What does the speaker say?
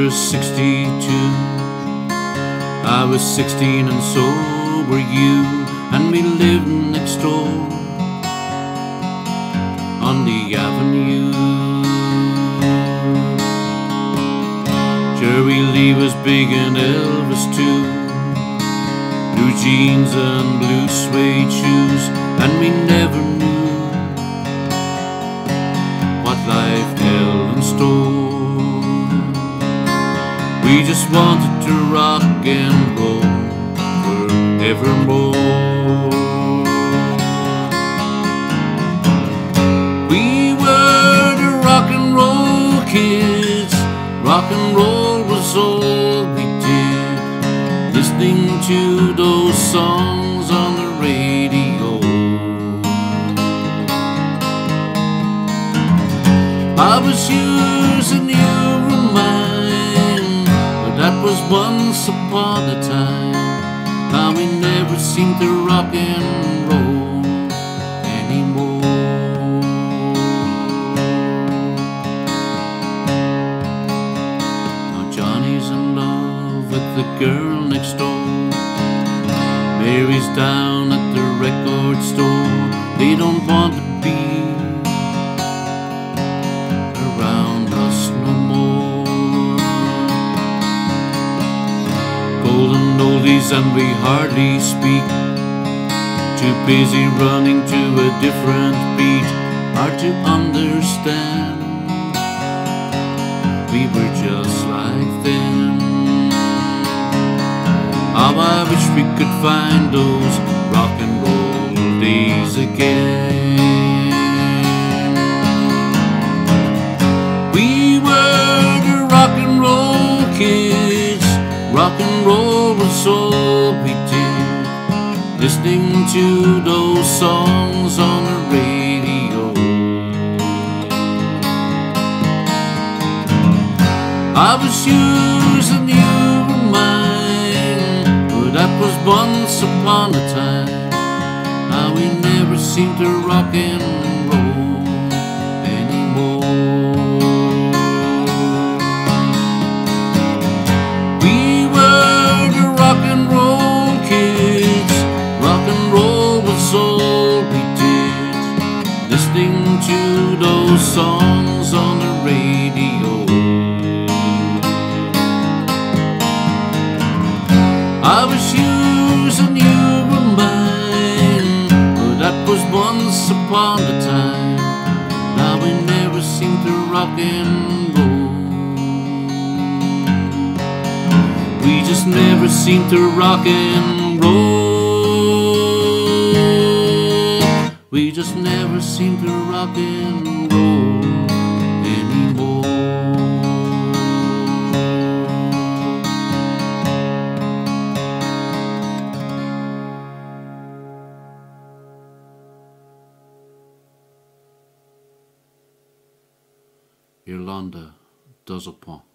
was 62. I was 16 and so were you, and we lived next door on the avenue. Jerry Lee was big and Elvis too, blue jeans and blue suede shoes, and we never knew what life held in store. We just wanted to rock and roll forevermore. We were the rock and roll kids. Rock and roll was all we did, listening to those songs on the radio. I was yours and you were mine, but that was once upon a time. Now we never seem to rock and roll anymore. Now Johnny's in love with the girl next door, Mary's down at the record store. They don't want to be around us no more. Golden oldies and we hardly speak, too busy running to a different beat. Hard to understand, we were just like them. How I wish we could find those rock and roll days again. We were the rock and roll kids. Rock and roll was all we did, listening to those songs on the radio. I was yours and you were mine, but that was once upon a time. Now we never seem to rock and roll anymore. We were the rock and roll kids. Rock and roll was all we did, listening to those songs on the radio. I was yours and you were mine, but that was once upon a time. Now we never seem to rock and roll. We just never seem to rock and roll. We just never seem to rock and roll anymore. Irlanda does a pont.